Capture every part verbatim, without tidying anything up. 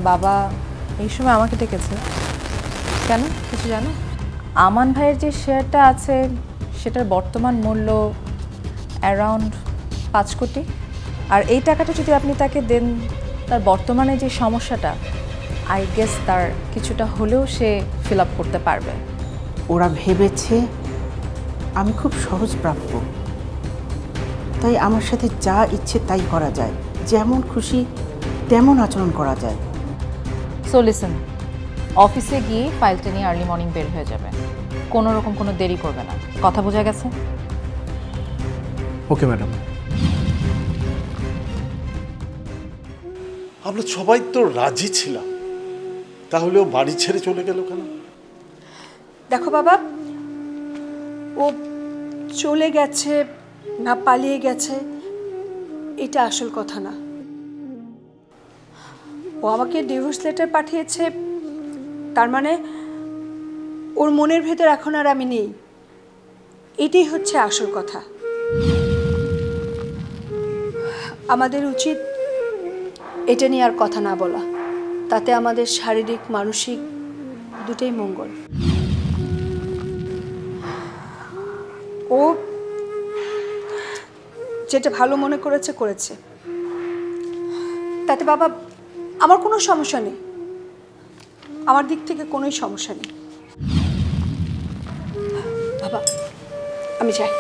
বাবা এই সময় আমাকে ডেকেছে কেন কিছু জানো? আমান ভাইয়ের যে শেয়ারটা আছে সেটার বর্তমান মূল্য অ্যারাউন্ড পাঁচ কোটি, আর এই টাকাটা যদি আপনি তাকে দেন তার বর্তমানে যে সমস্যাটা আই গেস তার কিছুটা হলেও সে ফিল আপ করতে পারবে। ওরা ভেবেছে আমি খুব সহজপ্রাপ্য, তাই আমার সাথে যা ইচ্ছে তাই করা যায়, যেমন খুশি তেমন আচরণ করা যায়। সো লিসেন, অফিসে গিয়ে ফাইলটা নিয়ে আর্লি মর্নিং বের হয়ে যাবে, কোনো রকম কোনো দেরি করবে না, কথা বোঝা গেছে? Okay madam. আমরা সবাই তো রাজি ছিলাম, তাহলে ও বাড়ি ছেড়ে চলে গেল কেন? দেখো বাবা, ও চলে গেছে না পালিয়ে গেছে এটা আসল কথা না। ও আমাকে ডিভোর্স লেটার পাঠিয়েছে, তার মানে ওর মনের ভেতর এখন আর আমি নেই, এটাই হচ্ছে আসল কথা। আমাদের উচিত এটা নিয়ে আর কথা না বলা, তাতে আমাদের শারীরিক মানসিক দুটোই মঙ্গল। ও যেটা ভালো মনে করেছে করেছে, তাতে বাবা আমার কোনো সমস্যা নেই, আমার দিক থেকে কোনোই সমস্যা নেই। বাবা আমি যাই।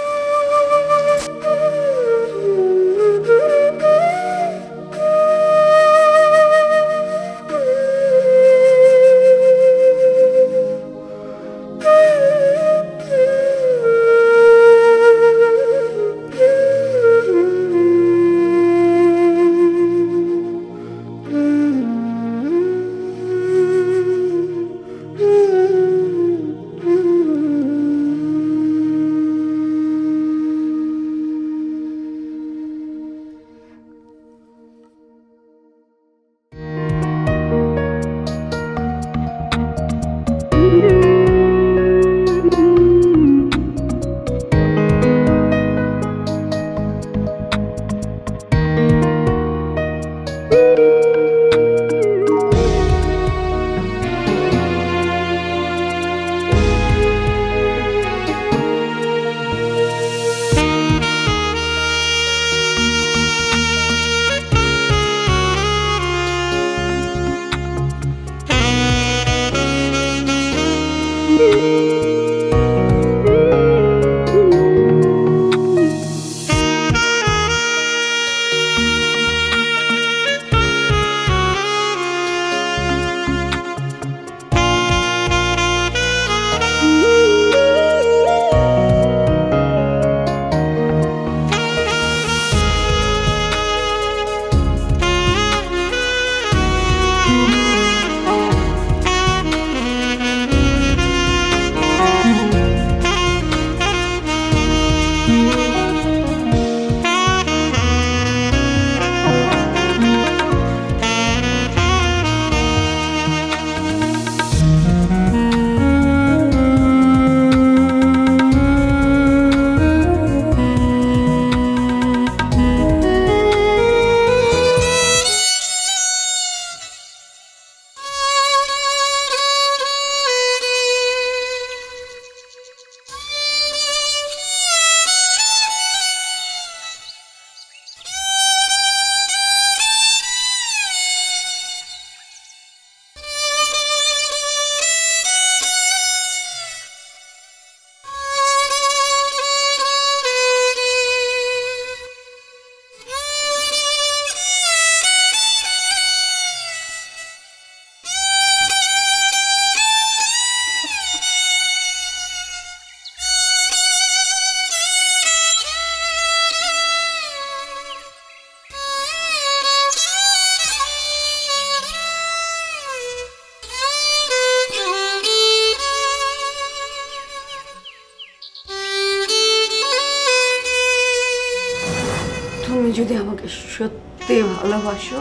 তুমি যদি আমাকে সত্যি ভালোবাসো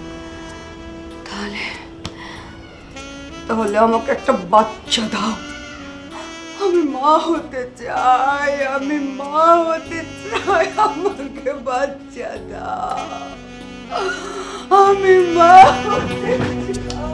তাহলে তাহলে আমাকে একটা বাচ্চা দাও। আমি মা হতে চাই, আমি মা হতে চাই, আমাকে বাচ্চা দাও, আমি মা হতে চাই।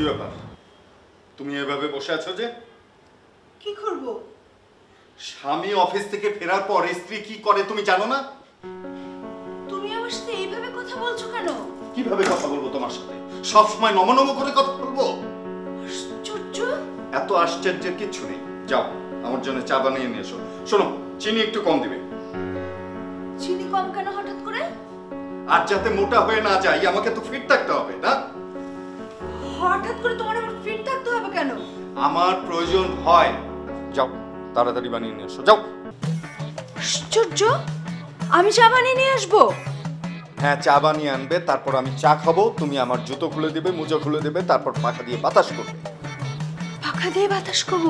ব্যাপার? তুমি এভাবে বসে আছো যে? কি করব? স্বামী অফিস থেকে ফেরার পর স্ত্রী কি করে তুমি জানো না? তুমি আমার সাথে এইভাবে কথা বলছো কেন? কিভাবে কথা বলবো তোমার সাথে? সব সময় নম নম করে কথা বলবো? আশ্চর্য! এত আশ্চর্যের কিচ্ছু নেই। যাও আমার জন্য চা বানিয়ে নিয়ে এসো। শোনো, চিনি একটু কম দিবে। চিনি কম কেন হঠাৎ করে? আর যাতে মোটা হয়ে না যাই আমাকে তো ফিট থাকতে হবে না? হঠাৎ করে তোমার আমার ফিট থাকতে হবে কেন? আমার প্রয়োজন হয়। যাও তাড়াতাড়ি বানিয়ে নিয়ে এসো, যাও। আশ্চর্য! আমি চা বানিয়ে নিয়ে আসবো? হ্যাঁ, চা বানিয়ে আনবে, তারপর আমি চা খাবো, তুমি আমার জুতো খুলে দেবে, মোজা খুলে দেবে, তারপর পাখা দিয়ে বাতাস করবে। পাখা দিয়ে বাতাস করবো?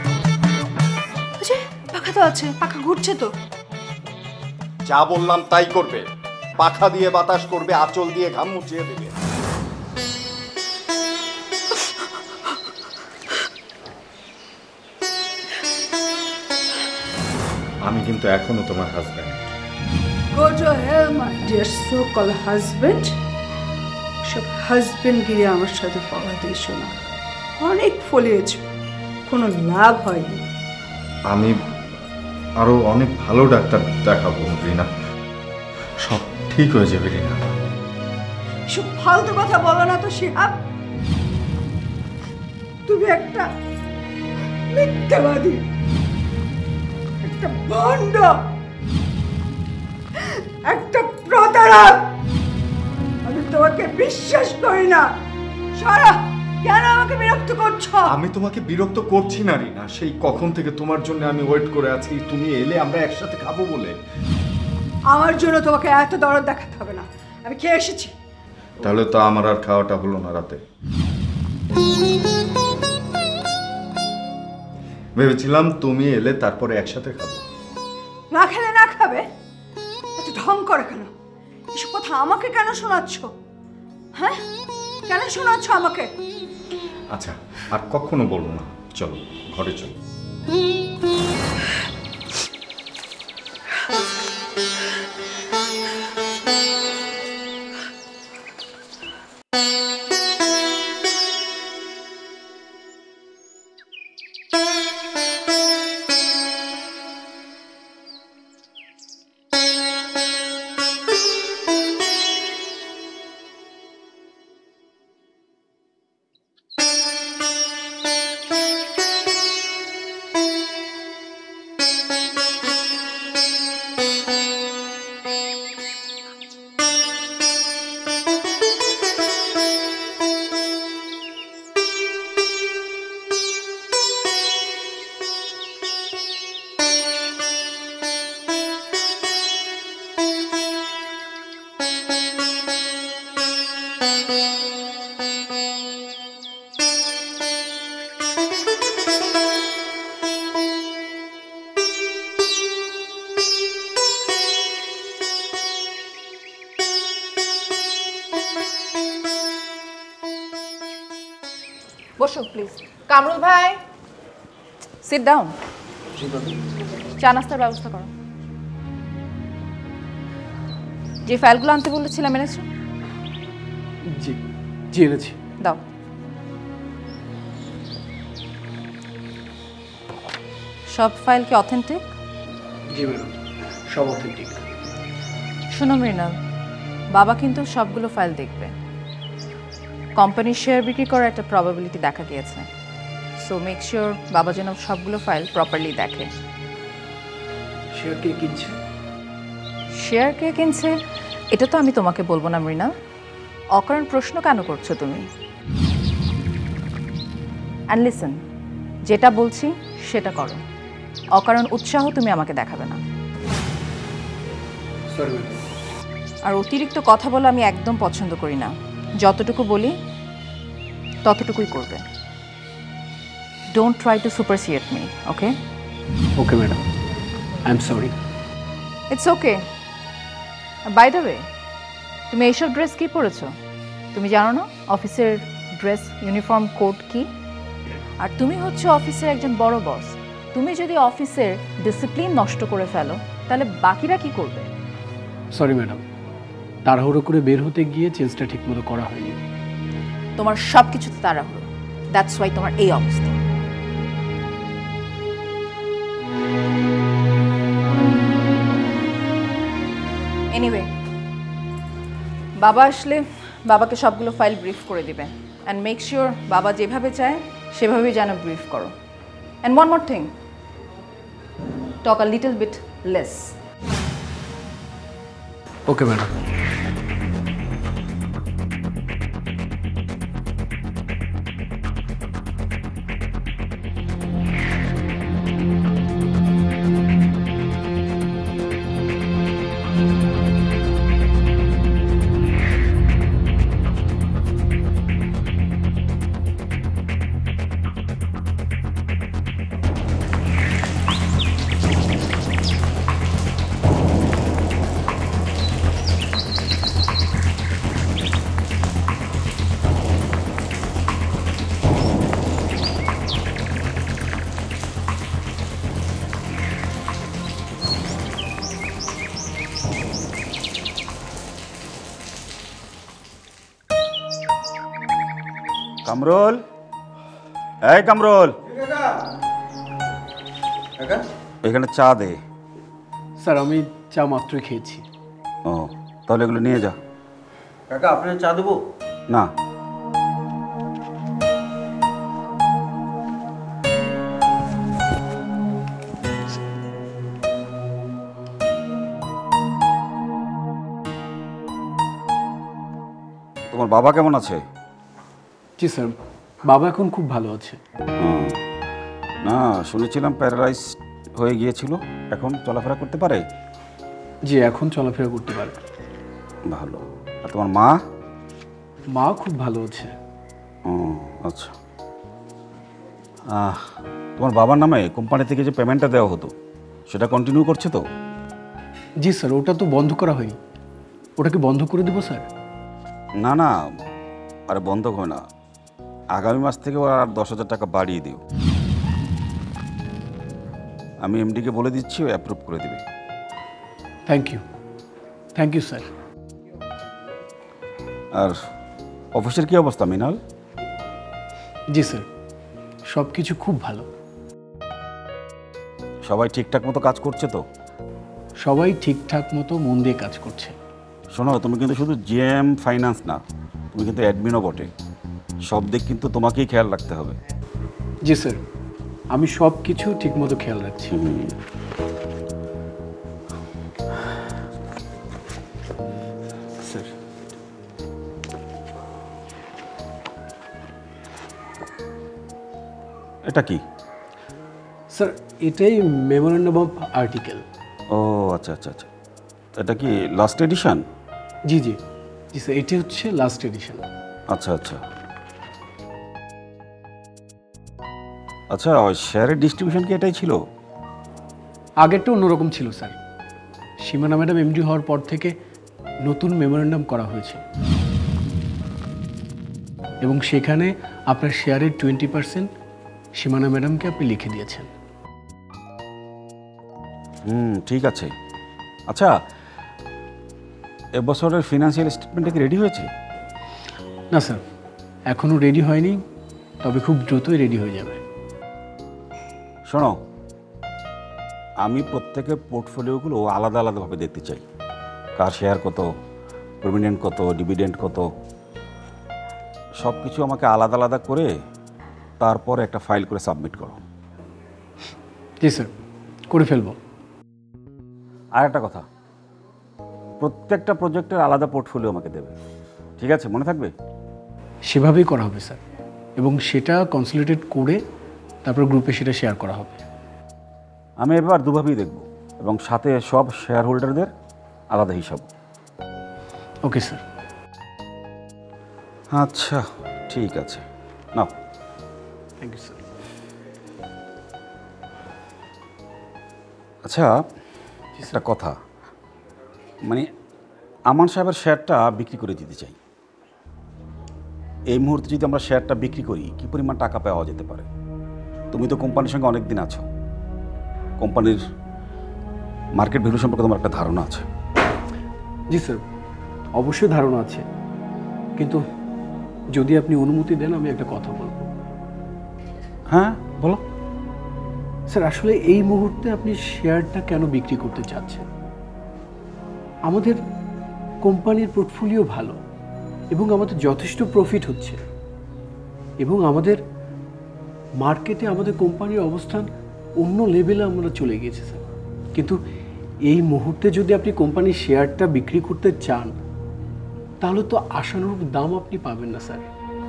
পাখা তো আছে, পাখা ঘুরছে তো। যা বললাম তাই করবে। পাখা দিয়ে বাতাস করবে, আঁচল দিয়ে ঘাম মুছিয়ে দেবে। আমি কিন্তু এখনো তোমার husband. Go to hell, my dear so-called husband. সব হাজবেন্ড গিয়ে আমার সাথে পাওয়া দিয়েছ না। অনেক ফলিয়েছ, কোনো লাভ হয়নি। আমি আরো অনেক ভালো ডাক্তার দেখাবো রিনা, সব ঠিক হয়ে যাবে রিনা। সব ফালতু কথা বলো না তো শিহাব। তুমি একটা মিথ্যাবাদী, একটা ভণ্ড, একটা প্রতারক। আমি তোমাকে বিশ্বাস করি না। সারা কেন আমাকে বিরক্ত করছো? আমি তোমাকে বিরক্ত করছি না রিনা, সেই কখন থেকে তোমার জন্য আমি ওয়েট করে আছি, তুমি এলে আমরা একসাথে খাবো বলে। আমার জন্য তোমাকে এত দরদ দেখাতে হবে না, আমি খেয়ে এসেছি। তাহলে তো আমার আর খাওয়াটা হলো না রাতে। ভেবেছিলাম তুমি এলে তারপরে একসাথে খাবো। না খেলে না খাবে? এত ঢং করে কেন? এসব কথা আমাকে কেন শোনাচ্ছ? হ্যাঁ, কেন শোনাচ্ছ আমাকে? আচ্ছা, আর কখনো বলবো না। চলো ঘরে চলো। বসো প্লিজ। কামরুল ভাই, সিট ডাউন। চা নাস্তার ব্যবস্থা করো। যে ফাইলগুলো আনতে বলেছিলাম এনেছো? জি জি এনেছি। দাও। সব ফাইল কি অথেন্টিক? জি ম্যাডাম, সব অথেন্টিক। শোনো মৃণাল, বাবা কিন্তু সবগুলো ফাইল দেখবে। কোম্পানির শেয়ার বিক্রি করার একটা প্রবাবিলিটি দেখা গিয়েছে, সো মেক শিওর বাবা যেন সবগুলো ফাইল প্রপারলি দেখে। শেয়ার কে কিনছে? শেয়ার কে কিনছে এটা তো আমি তোমাকে বলবো না মৃণাল। অকারণ প্রশ্ন কেন করছো তুমি? অ্যান্ড লিসেন, যেটা বলছি সেটা করো। অকারণ উৎসাহ তুমি আমাকে দেখাবে না। Sorry madam. আর অতিরিক্ত কথা বলে আমি একদম পছন্দ করি না। যতটুকু বলি ততটুকুই করবে। Don't try to supersede me, okay? Okay madam, I am sorry. It's okay. By the way, তুমি এইসব ড্রেস কি পরেছো? তুমি জানো না অফিসের ড্রেস ইউনিফর্ম কোড কি? আর তুমি হচ্ছে অফিসের একজন বড় বস। তুমি যদি অফিসের ডিসিপ্লিন নষ্ট করে ফেলো তাহলে বাকিরা কি করবে? সরি ম্যাডাম, তাড়াহুড়ো করে বের হতে গিয়ে চেঞ্জটা ঠিকমতো করা হয়নি। তোমার সব কিছুতে তাড়াহুড়ো। দ্যাটস ওয়াই তোমার এই অবস্থা। এনিওয়ে, বাবা আসলে বাবাকে সবগুলো ফাইল ব্রিফ করে দিবে অ্যান্ড মেক শিওর বাবা যেভাবে চায় সেভাবেই যেন ব্রিফ করো। And one more thing, talk a little bit less. Okay madam. Kamrul, এই কামরুল, এখানে চা দে। স্যার আমি চা মাত্রই খেয়েছি। ও, তাহলে এগুলো নিয়ে যা। কাকা আপনার চা দেবো? না, তোমার বাবা কেমন আছে? জি স্যার, বাবা এখন খুব ভালো আছে। হুম, না শুনেছিলাম প্যারালাইজ হয়ে গিয়েছিল, এখন চলাফেরা করতে পারে? জি, এখন চলাফেরা করতে পারে। ভালো। আর তোমার মা? মা খুব ভালো আছে। ও আচ্ছা। আহ, তোমার বাবার নামে কোম্পানি থেকে যে পেমেন্টটা দেওয়া হতো সেটা কন্টিনিউ করছে তো? জি স্যার, ওটা তো বন্ধ করা হয়নি। ওটাকে বন্ধ করে দেবো স্যার? না না, আরে বন্ধ হয় না, আগামী মাস থেকে ওরা আর দশ হাজার টাকা বাড়িয়ে দিও। আমি এমডিকে বলে দিচ্ছি, ও অ্যাপ্রুভ করে দেবে। Thank you, thank you sir. আর অফিসের কী অবস্থা মিনাল? জি স্যার, সব কিছু খুব ভালো। সবাই ঠিকঠাক মতো কাজ করছে তো? সবাই ঠিকঠাক মতো মন দিয়ে কাজ করছে। শোনো, তুমি কিন্তু শুধু জিএম ফাইন্যান্স না, তুমি কিন্তু অ্যাডমিনও বটে। সব দিক কিন্তু তোমাকেই খেয়াল রাখতে হবে। জি স্যার, আমি সব কিছু ঠিকমতো খেয়াল রাখছি। স্যার, এটা কি? স্যার এটাই মেমোরেন্ডাম অফ আর্টিকেল। ও আচ্ছা আচ্ছা আচ্ছা, এটা কি লাস্ট এডিশন? জি জি জি স্যার, এটি হচ্ছে লাস্ট এডিশন। আচ্ছা আচ্ছা আচ্ছা, ওই শেয়ারের ডিস্ট্রিবিউশন কি এটাই ছিল? আগেরটা অন্যরকম ছিল স্যার। সীমানা ম্যাডাম এমডি হওয়ার পর থেকে নতুন মেমোরেন্ডাম করা হয়েছে এবং সেখানে আপনার শেয়ারের টোয়েন্টি পার্সেন্ট সীমানা ম্যাডামকে আপনি লিখে দিয়েছেন। হুম, ঠিক আছে। আচ্ছা, এবছরের ফিনান্সিয়াল স্টেটমেন্টটা কি রেডি হয়েছে? না স্যার, এখনও রেডি হয়নি, তবে খুব দ্রুতই রেডি হয়ে যাবে। শোনো, আমি প্রত্যেকের পোর্টফোলিওগুলো আলাদা আলাদাভাবে দেখতে চাই। কার শেয়ার কত, প্রভিডেন্ট কত, ডিভিডেন্ট কত, সব কিছু আমাকে আলাদা আলাদা করে তারপর একটা ফাইল করে সাবমিট করো। জি স্যার, করে ফেলবো। আর একটা কথা, প্রত্যেকটা প্রজেক্টের আলাদা পোর্টফোলিও আমাকে দেবে, ঠিক আছে? মনে থাকবে? সেভাবেই করা হবে স্যার, এবং সেটা কনসলিডেট করে তারপর গ্রুপে সেটা শেয়ার করা হবে। আমি এবার দুভাবেই দেখব, এবং সাথে সব শেয়ার হোল্ডারদের আলাদা হিসাব। Okay sir. আচ্ছা ঠিক আছে, নাও। Thank you sir. আচ্ছা, একটা কথা, মানে আমান সাহেবের শেয়ারটা বিক্রি করে দিতে চাই। এই মুহূর্তে যদি আমরা শেয়ারটা বিক্রি করি, কী পরিমাণ টাকা পাওয়া যেতে পারে? তুমি তো কোম্পানির সঙ্গে অনেক দিন আছো, কোম্পানির মার্কেট ভ্যালু সম্পর্কে তোমার একটা ধারণা আছে। জি স্যার, অবশ্যই ধারণা আছে, কিন্তু যদি আপনি অনুমতি দেন আমি একটা কথা বলবো। হ্যাঁ বলো। স্যার আসলে এই মুহূর্তে আপনি শেয়ারটা কেন বিক্রি করতে চাচ্ছেন? আমাদের কোম্পানির পোর্টফোলিও ভালো এবং আমাদের যথেষ্ট প্রফিট হচ্ছে এবং আমাদের মার্কেটে আমাদের কোম্পানির অবস্থান অন্য লেভেলে আমরা চলে গিয়েছি স্যার। কিন্তু এই মুহূর্তে যদি আপনি কোম্পানির শেয়ারটা বিক্রি করতে চান তাহলে তো আশানুরূপ দাম আপনি পাবেন না স্যার।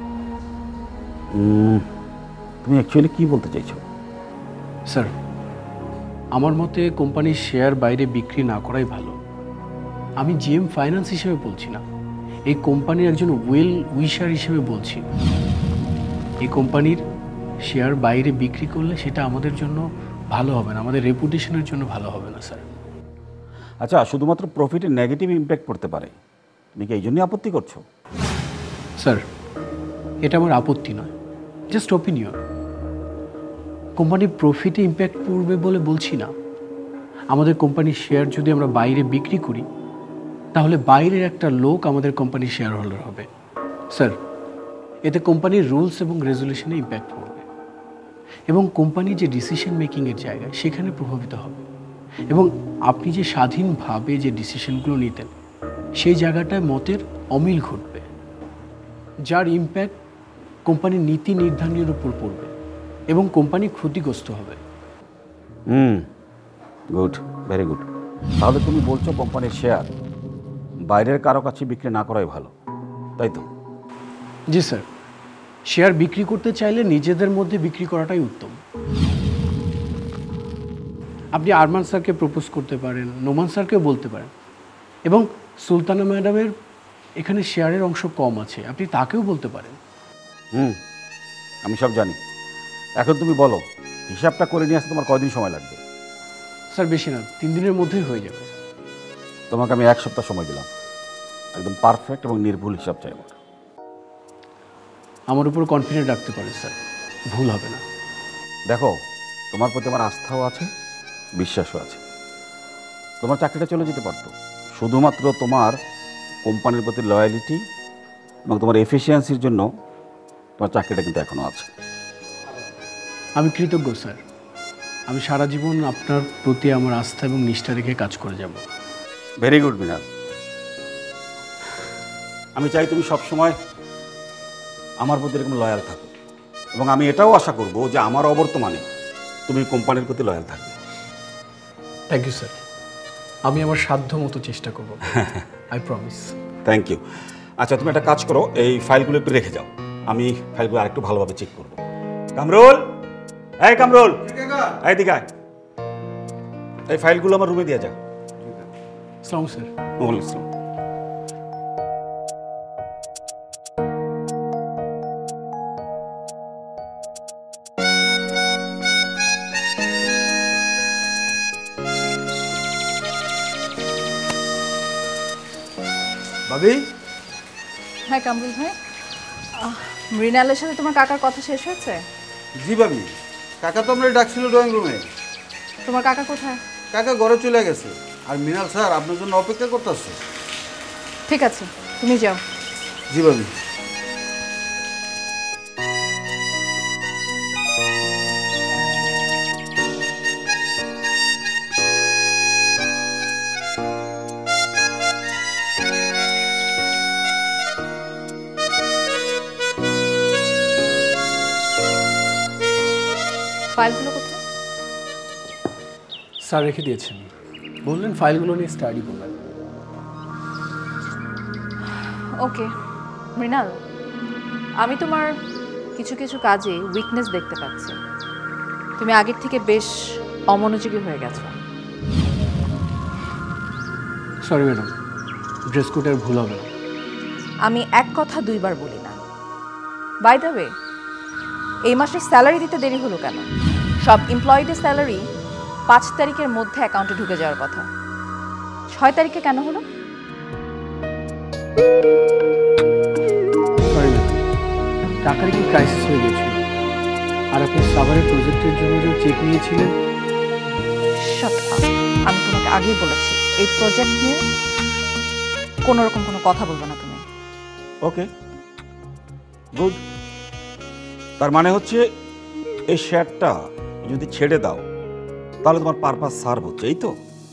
তুমি অ্যাকচুয়ালি কি বলতে চাইছো? স্যার আমার মতে কোম্পানির শেয়ার বাইরে বিক্রি না করাই ভালো। আমি জিএম ফাইন্যান্স হিসেবে বলছি না, এই কোম্পানির একজন ওয়েল উইশার হিসেবে বলছি। এই কোম্পানির শেয়ার বাইরে বিক্রি করলে সেটা আমাদের জন্য ভালো হবে না, আমাদের রেপুটেশনের জন্য ভালো হবে না স্যার। আচ্ছা, শুধুমাত্র প্রফিটে নেগেটিভ ইম্প্যাক্ট পড়তে পারে, তুমি কি এই জন্যই আপত্তি করছো? স্যার এটা আমার আপত্তি নয়, জাস্ট ওপিনিয়ন। কোম্পানির প্রফিটে ইম্প্যাক্ট পড়বে বলে বলছি না। আমাদের কোম্পানির শেয়ার যদি আমরা বাইরে বিক্রি করি তাহলে বাইরের একটা লোক আমাদের কোম্পানির শেয়ার হোল্ডার হবে স্যার। এতে কোম্পানির রুলস এবং রেজুলেশনে ইম্প্যাক্ট পড়বে এবং কোম্পানির যে ডিসিশন মেকিংয়ের জায়গা সেখানে প্রভাবিত হবে এবং আপনি যে স্বাধীনভাবে যে ডিসিশনগুলো নিতেন সেই জায়গাটায় মতের অমিল ঘটবে, যার ইম্প্যাক্ট কোম্পানির নীতি নির্ধারণের উপর পড়বে এবং কোম্পানি ক্ষতিগ্রস্ত হবে। Hmm, good, very good. তাহলে তুমি বলছো কোম্পানির শেয়ার বাইরের কারো কাছে বিক্রি না করাই ভালো, তাই তো? জি স্যার, শেয়ার বিক্রি করতে চাইলে নিজেদের মধ্যে বিক্রি করাটাই উত্তম। আপনি আরমান স্যারকে প্রপোজ করতে পারেন, নোমান স্যারকেও বলতে পারেন এবং সুলতানা ম্যাডামের এখানে শেয়ারের অংশ কম আছে, আপনি তাকেও বলতে পারেন। হুম, আমি সব জানি। এখন তুমি বলো হিসাবটা করে নিয়ে আসতে তোমার কয়দিন সময় লাগবে? স্যার বেশি না, তিন দিনের মধ্যেই হয়ে যাবে। তোমাকে আমি এক সপ্তাহ সময় দিলাম, একদম পারফেক্ট এবং নির্ভুল হিসাব চাই আমার। আমার উপর কনফিডেন্ট রাখতে পারেন স্যার, ভুল হবে না। দেখো, তোমার প্রতি আমার আস্থাও আছে, বিশ্বাসও আছে। তোমার চাকরিটা চলে যেতে পারতো, শুধুমাত্র তোমার কোম্পানির প্রতি লয়ালিটি এবং তোমার এফিসিয়েন্সির জন্য তোমার চাকরিটা কিন্তু এখনও আছে। আমি কৃতজ্ঞ স্যার, আমি সারা জীবন আপনার প্রতি আমার আস্থা এবং নিষ্ঠা রেখে কাজ করে যাব। ভেরি গুড মিনাল। আমি চাই তুমি সবসময় আমার প্রতি এরকম লয়াল থাকো এবং আমি এটাও আশা করব যে আমার অবর্তমানে তুমি কোম্পানির প্রতি লয়াল থাকবে। থ্যাংক ইউ স্যার, আমি আমার সাধ্য মতো চেষ্টা করব, আই প্রমিস। Thank you. আচ্ছা, তুমি একটা কাজ করো, এই ফাইলগুলো একটু রেখে যাও, আমি ফাইলগুলো আরেকটু ভালোভাবে চেক করব। কামরুল, এই কামরুল, এই দিকে আয়। এই ফাইলগুলো আমার রুমে দিয়ে যা। সালাম স্যার। ওয়ালাইকুম আসসালাম। ভাবি, হ্যাঁ কামরুল ভাই, আহ, মৃণালের সাথে তোমার কাকার কথা শেষ হয়েছে? জি ভাবি, কাকা তো আমরা ডাকছিল ড্রয়িং রুমে। তোমার কাকা কোথায়? কাকা ঘরে চলে গেছে, আর মৃণাল স্যার আপনার জন্য অপেক্ষা করতেছে। ঠিক আছে, তুমি যাও। জি ভাবি। ফাইলগুলো কোথায়? স্যার রেখে দিয়েছেন, বললেন ফাইলগুলো নিয়ে স্টাডি করবেন। ওকে মৃণাল, আমি তোমার কিছু কিছু কাজে উইকনেস দেখতে পাচ্ছি। তুমি আগের থেকে বেশ অমনোযোগী হয়ে গেছো। সরি ম্যাডাম, ড্রেস কোডের ভুল হবে না। আমি এক কথা দুইবার বলি না। বাই দ্য ওয়ে, এই মাসের স্যালারি দিতে দেরি হলো কেন? সব এমপ্লয়িদের স্যালারি পাঁচ তারিখের মধ্যে অ্যাকাউন্টে ঢুকে যাওয়ার কথা, ছয় তারিখে কেন হলো? সরি ম্যাডাম, টাকার কি ক্রাইসিস হয়ে গেছিল, আর আপনি সাভারের প্রজেক্টের জন্য যে চেক নিয়েছিলেন। শাট আপ, আমি তোমাকে আগেই বলেছি এই প্রজেক্ট নিয়ে কোনো রকম কোনো কথা বলবো না তুমি। Okay, good. তার মানে হচ্ছে এই শেয়ারটা যদি ছেড়ে দাও তাহলে তোমার পারপাস সার্ভ হচ্ছে, এই তো।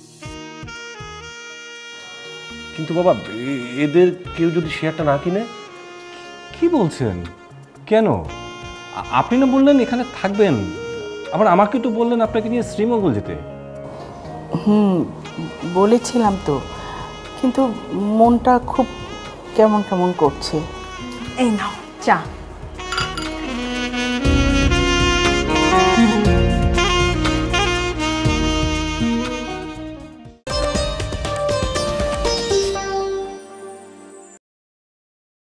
কিন্তু বাবা এ- এদের কেউ যদি শেয়ারটা না কিনে? কি বলছেন? কেন? আ- আপনি না বললেন এখানে থাকবেন, আবার আমাকে তো বললেন আপনাকে নিয়ে শ্রীমঙ্গল যেতে। হুম, বলেছিলাম তো, কিন্তু মনটা খুব কেমন কেমন করছে। এই নাও চা।